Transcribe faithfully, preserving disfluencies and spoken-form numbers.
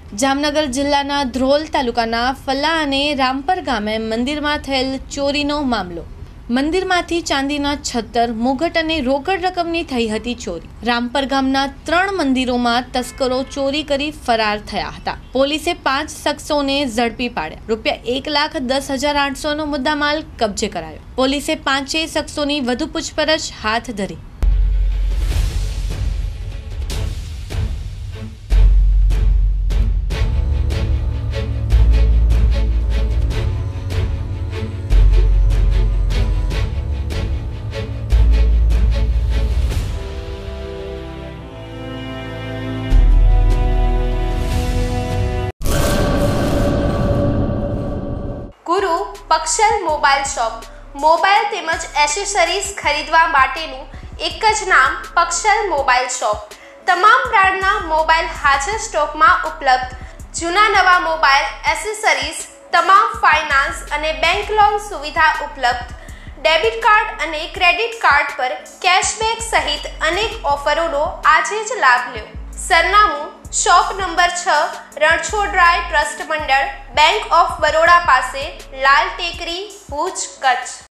જામનગર જિલ્લાના ધ્રોલ તાલુકાના ફલા અને રામપર ગામે મંદિરમાં થયેલ ચોરીનો મામલો। મંદિરમાંથી ચાંદીના છત્તર, મુગટ અને રોકડ રકમની થઈ હતી ચોરી। રામપર ગામના ત્રણ મંદિરોમાં તસ્કરો ચોરી કરી ફરાર થયા હતા। પોલીસે પાંચ શખ્સોને ઝડપી પાડ્યા। રૂપિયા એક લાખ દસ હજાર આઠસો નો મુદ્દામાલ કબજે કરાયો। પોલીસે પાંચેય શખ્સોની વધુ પૂછપરછ હાથ ધરી। Guru Pakshal mobile shop mobile તેમજ એસેસરીઝ ખરીદવા માટેનું એક જ નામ પક્ષલ મોબાઈલ શોપ। તમામ બ્રાન્ડના મોબાઈલ હાજર સ્ટોકમાં ઉપલબ્ધ। જૂના નવા મોબાઈલ એસેસરીઝ, તમામ ફાઇનાન્સ અને બેંક લોન સુવિધા ઉપલબ્ધ। ડેબિટ કાર્ડ અને ક્રેડિટ કાર્ડ પર કેશબેક સહિત અનેક ઓફરોનો આજે જ લાભ લો। સરનામું शॉप नंबर छह Ranchhodrai trust Mandal, bank of Baroda पासे, लाल टेकरी, भूज, कच्छ।